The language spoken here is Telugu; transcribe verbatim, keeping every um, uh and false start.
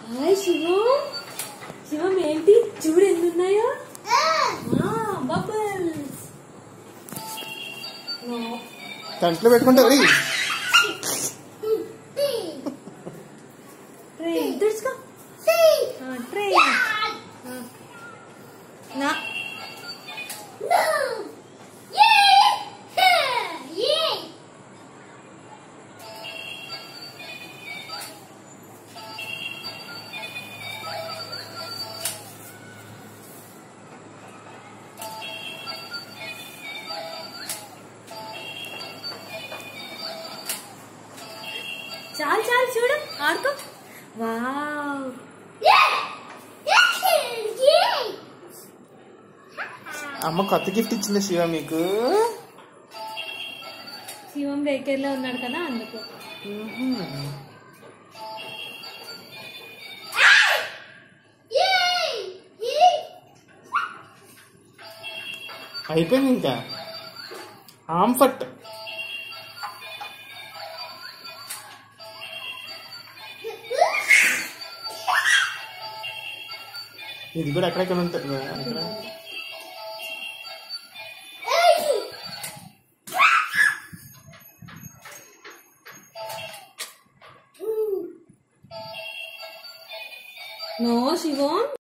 హాయ్ శివం. శివం ఏంటి చూడు ఎన్ని ఉన్నాయో. బబుల్స్ కంట్లో పెట్టుకుంటా. ట్రే తెచ్చుకో. ట్రే నా చాలు చాలు చూడు ఆడుకో. వావ్ అమ్మ కొత్త గిఫ్ట్ ఇచ్చింది శివ మీకు. శివం బేకరీలో ఉన్నాడు కదా అందుకు. అయిపోయింది ఇంకా ఆంఫట్. ఇది కూడా ఎక్కడెక్కడ ఉంటుంది. నో శివం.